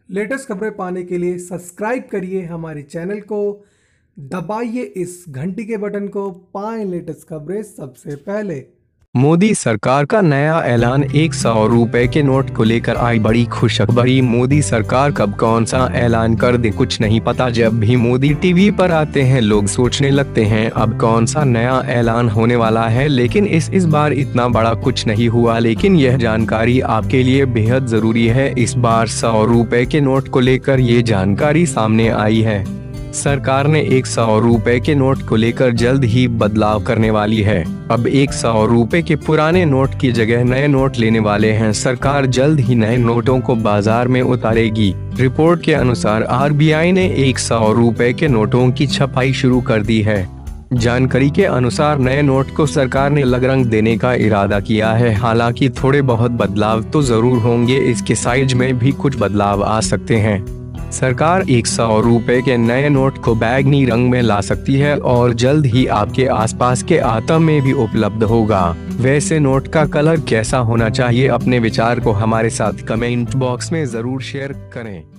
Latest खबरें पाने के लिए सब्सक्राइब करिए हमारे चैनल को, दबाइए इस घंटी के बटन को, पाएं लेटेस्ट खबरें सबसे पहले। मोदी सरकार का नया ऐलान। 100 रुपए के नोट को लेकर आई बड़ी खुशखबरी। मोदी सरकार कब कौन सा ऐलान कर दे कुछ नहीं पता। जब भी मोदी टीवी पर आते हैं लोग सोचने लगते हैं अब कौन सा नया ऐलान होने वाला है, लेकिन इस बार इतना बड़ा कुछ नहीं हुआ। लेकिन यह जानकारी आपके लिए बेहद जरूरी है। इस बार 100 रुपए के नोट को लेकर ये जानकारी सामने आई है। सरकार ने 100 रुपए के नोट को लेकर जल्द ही बदलाव करने वाली है। अब 100 रुपए के पुराने नोट की जगह नए नोट लेने वाले हैं। सरकार जल्द ही नए नोटों को बाजार में उतारेगी। रिपोर्ट के अनुसार आरबीआई ने 100 रुपए के नोटों की छपाई शुरू कर दी है। जानकारी के अनुसार नए नोट को सरकार ने अलग रंग देने का इरादा किया है। हालांकि थोड़े बहुत बदलाव तो जरूर होंगे, इसके साइज में भी कुछ बदलाव आ सकते हैं। सरकार 100 रुपए के नए नोट को बैंगनी रंग में ला सकती है और जल्द ही आपके आसपास के आइटम में भी उपलब्ध होगा। वैसे नोट का कलर कैसा होना चाहिए, अपने विचार को हमारे साथ कमेंट बॉक्स में जरूर शेयर करें।